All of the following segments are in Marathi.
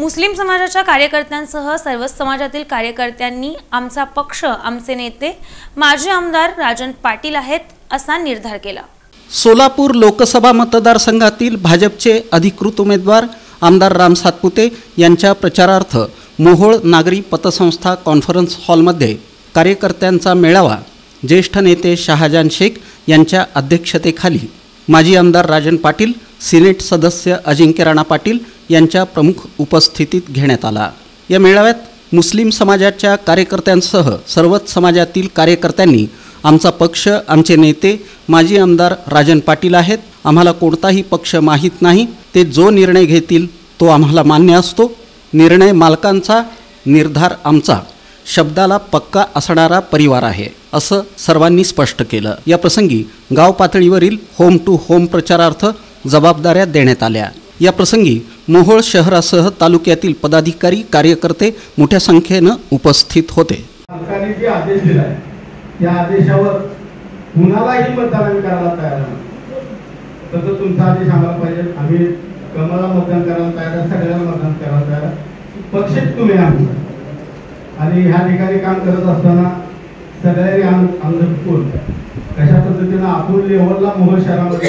मुस्लिम समाजाच्या कार्यकर्त्यांसह सर्वच समाजातील कार्यकर्त्यांनी आमचा पक्ष, आमचे नेते माजी आमदार राजन पाटील आहेत असा निर्धार केला। सोलापूर लोकसभा मतदारसंघातील भाजपचे अधिकृत उमेदवार आमदार राम सातपुते यांच्या प्रचारार्थ मोहोळ नागरी पतसंस्था कॉन्फरन्स हॉलमध्ये कार्यकर्त्यांचा मेळावा ज्येष्ठ नेते शहाजान शेख यांच्या अध्यक्षतेखाली माजी आमदार राजन पाटील, सिनेट सदस्य अजिंक्य राणा पाटील यांच्या प्रमुख उपस्थितीत घेण्यात आला। या मेळाव्यात मुस्लिम समाजाच्या कार्यकर्त्यांसह सर्वच समाजातील कार्यकर्त्यांनी आमचा पक्ष, आमचे नेते माजी आमदार राजन पाटील आहेत, आम्हाला कोणताही पक्ष माहीत नाही, ते जो निर्णय घेतील तो आम्हाला मान्य असतो, निर्णय मालकांचा, निर्धार आमचा, शब्दाला पक्का असणारा परिवार आहे असं सर्वांनी स्पष्ट केलं। या प्रसंगी गाव पातळीवरील होम टू होम प्रचारार्थ जबाबदाऱ्या देण्यात आल्या। या प्रसंगी मोहोळ शहरासह तालुक्यातील पदाधिकारी, कार्यकर्ते मोठ्या संख्येनं उपस्थित होते। सरकारने जे आदेश दिलाय त्या आदेशावर कुणालाही मतदान करायला तयार नाही, तर तुमचा आदेश आम्हाला पाहिजे, आम्ही कमळाला मतदान करायला तयार आहे, सगळ्यांना मतदान करायला तयार आहे, पक्षच तुम्ही आमचा। आणि ह्या ठिकाणी काम करत असताना सगळ्यांनी आमचं कशा पद्धतीनं आपण लेवलला मोहोळ शहरामध्ये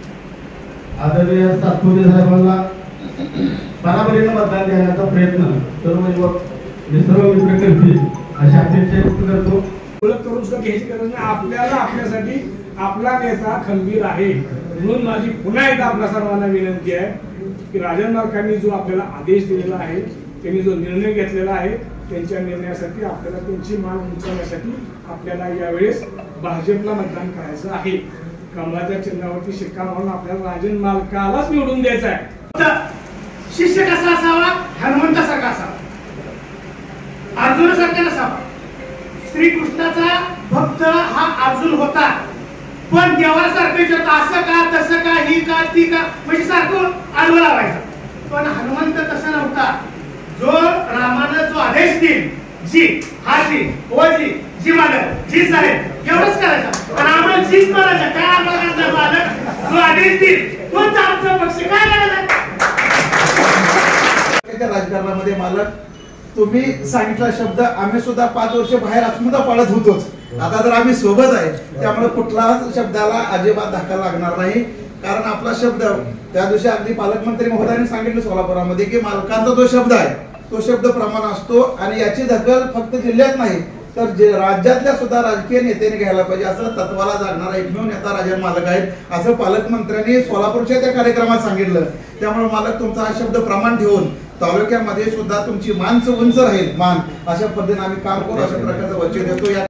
आदरणीय सातपुते साहेबांना बराबरीनं मतदान देण्याचा प्रयत्न सर्व मित्र करतील अशी अपेक्षा व्यक्त करतो। ओळख करून सुद्धा घ्यायची गरज नाही, आपल्याला आपल्यासाठी आपला नेता खंबीर आहे। म्हणून माझी पुन्हा एकदा आपल्या सर्वांना विनंती आहे की राजन मालकांनी जो आपल्याला आदेश दिलेला आहे, त्यांनी जो निर्णय घेतलेला आहे, त्यांच्या निर्णयासाठी आपल्याला त्यांची मान उंचावण्यासाठी आपल्याला यावेळेस भाजपला मतदान करायचं आहे। कमळाच्या चिन्हावरती शिक्का मारून आपल्याला राजन मालकालाच निवडून द्यायचं आहे। शिष्य कसा असावा, हनुमंतासारखा असावा, अर्जुनासारखा नसावा। श्रीकृष्णाचा भक्त हा अर्जुन होता, पण देवासारखं असं का तसं का ही का ती का म्हणजे सारखं आडवं लावायचं, पण हनुमंत तसा नव्हता। जो रामानं जो आदेश दिल, जी हा जी ओ जी जी मालक जी साहेब एवढंच करायचं, आणि आम्हाला जीच मारायचं काय आम्हाला मालक जो आदेश दिल तोच आमचा पक्ष काय करायचं। राजकारणामध्ये मालक तुम्ही सांगितला शब्द आम्ही सुद्धा 5 वर्ष बाहेर सुद्धा पाळत होतोच, आता तर आम्ही सोबत आहे, त्यामुळे कुठलाच शब्दाला अजिबात धक्का लागणार नाही। कारण आपला शब्द त्या दिवशी अगदी पालकमंत्री महोदयांनी सांगितलं सोलापुरामध्ये की मालकांचा जो शब्द आहे तो शब्द प्रमाण असतो, आणि याची दखल फक्त जिल्ह्यात नाही तर राज्यातल्या सुद्धा राजकीय नेत्याने घ्यायला पाहिजे, असं तत्वाला जागणारा एकमेव नेता राजन मालक आहेत असं पालकमंत्र्यांनी सोलापूरच्या त्या कार्यक्रमात सांगितलं। त्यामुळे मालक तुमचा हा शब्द प्रमाण ठेवून तालुक्यामध्ये सुद्धा तुमची मान उंच राहील, मान अशा पद्धतीने आम्ही काम करू अशा प्रकारचं वचन देतो।